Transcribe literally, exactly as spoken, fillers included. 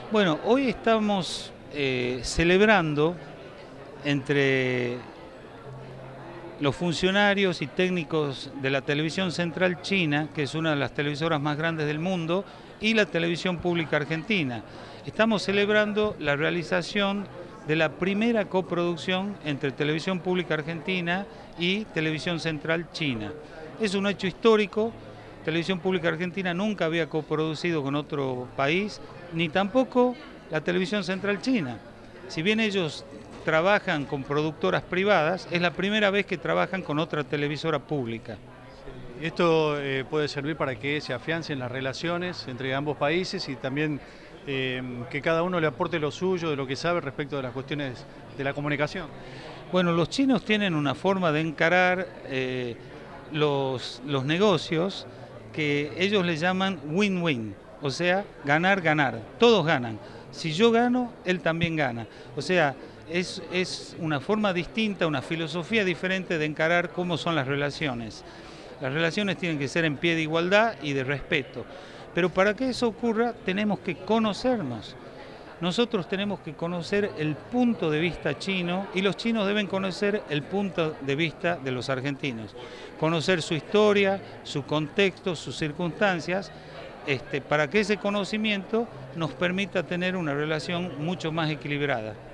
Bueno, hoy estamos eh, celebrando entre los funcionarios y técnicos de la Televisión Central China, que es una de las televisoras más grandes del mundo, y la Televisión Pública Argentina. Estamos celebrando la realización de la primera coproducción entre Televisión Pública Argentina y Televisión Central China. Es un hecho histórico. Televisión Pública Argentina nunca había coproducido con otro país, ni tampoco la Televisión Central China. Si bien ellos trabajan con productoras privadas, es la primera vez que trabajan con otra televisora pública. Esto eh, puede servir para que se afiancen las relaciones entre ambos países y también eh, que cada uno le aporte lo suyo, de lo que sabe respecto de las cuestiones de la comunicación. Bueno, los chinos tienen una forma de encarar eh, los, los negocios que ellos le llaman win-win, o sea, ganar, ganar, todos ganan. Si yo gano, él también gana. O sea, es, es una forma distinta, una filosofía diferente de encarar cómo son las relaciones. Las relaciones tienen que ser en pie de igualdad y de respeto. Pero para que eso ocurra, tenemos que conocernos. Nosotros tenemos que conocer el punto de vista chino y los chinos deben conocer el punto de vista de los argentinos. Conocer su historia, su contexto, sus circunstancias, este, para que ese conocimiento nos permita tener una relación mucho más equilibrada.